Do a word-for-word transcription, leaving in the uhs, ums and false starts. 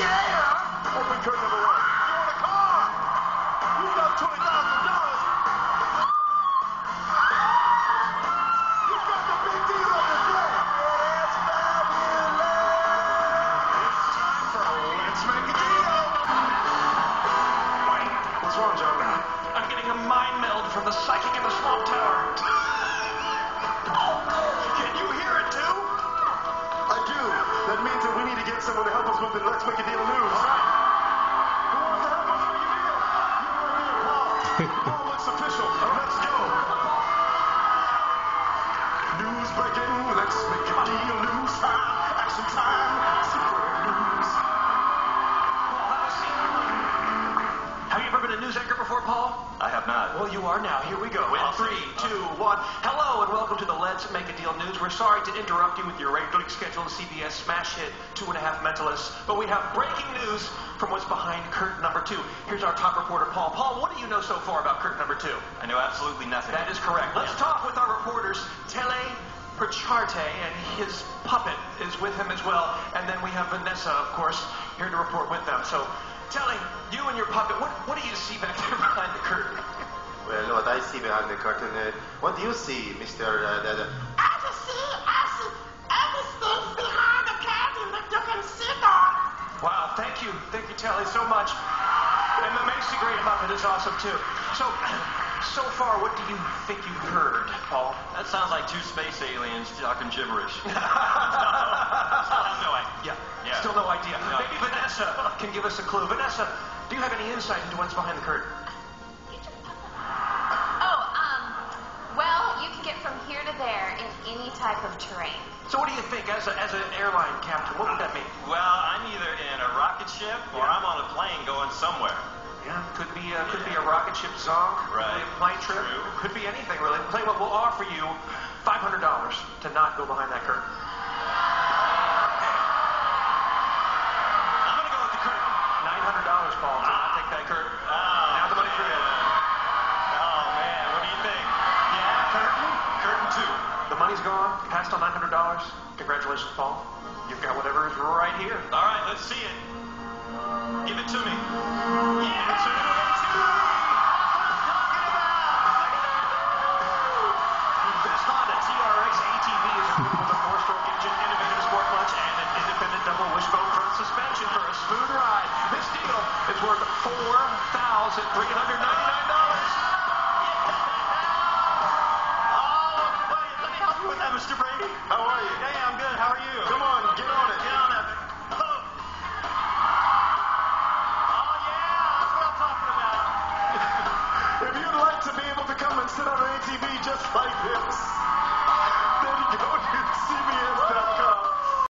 Yeah! Open curtain number one. You want a car? You got twenty thousand dollars. You got the big deal on the play. It's fabulous. It's time for Let's Make a Deal. Wait, what's wrong, John? I'm getting a mind meld from the psychic in the swamp tower. Can you hear it, too? I do. That means that we need to get someone to help us with the Let's Make a Deal news. All right. Who wants to help us make a deal? You right here, Paul. Paul looks official. Let's go. News breaking. Let's make a deal. News time. Action time. Super news. Paul, have a seat. Have you ever been a news anchor before, Paul? I have not. Well, you are now. Here we go. In Awesome. three, two, one. Hello, and welcome to the Let's Make a Deal News. We're sorry to interrupt you with your regularly scheduled C B S smash hit, Two and a Half Mentalists, but we have breaking news from what's behind curtain number two. Here's our top reporter, Paul. Paul, what do you know so far about curtain number two? I know absolutely nothing. That is correct. Let's Yeah. talk with our reporters, Tele Percharte, and his puppet is with him as well. And then we have Vanessa, of course, here to report with them. So, Tele, you and your puppet, what, what do you see back there behind the curtain? Well, what I see behind the curtain, uh, what do you see, Mister Uh, the, the... I just see, I see everything behind the curtain that you can see on. Wow, thank you. Thank you, Telly, so much. And the Macy Great Muppet is awesome, too. So, so far, what do you think you've heard, Paul? That sounds like two space aliens talking gibberish. Still have no idea. Yeah, Yeah. still no idea. No. Maybe Vanessa can give us a clue. Vanessa, do you have any insight into what's behind the curtain? Oh, um, well, you can get from here to there in any type of terrain. So what do you think, as, a, as an airline captain, what would that mean? Well, I'm either in a rocket ship or Yeah. I'm on a plane going somewhere. Yeah, could be uh, could be a rocket ship song, could Right. be a plane trip, True. could be anything really. Tell you what, we'll offer you five hundred dollars to not go behind that curtain. I'm going to go with the curtain. nine hundred dollars, Paul, to not take that curtain. Oh, Now the money for you. Oh, man. What do you think? Yeah, curtain? Curtain two. The money's gone. You passed on nine hundred dollars. Congratulations, Paul. You've got whatever is right here. All right, let's see it. Give it to me. Yeah! Give it to me. This Honda T R X A T V is equipped with a four-stroke engine, innovative sport clutch, and an independent double wishbone front suspension for a smooth ride. This deal is worth four thousand three hundred ninety-nine dollars. Oh, buddy, let me help you with that, Mister Brady. How are you? Hey, I'm good. How are you? Come on, get on it. Get on that. Oh. Oh, yeah, that's what I'm talking about. If you'd like to be able to come and sit on an A T V just like this,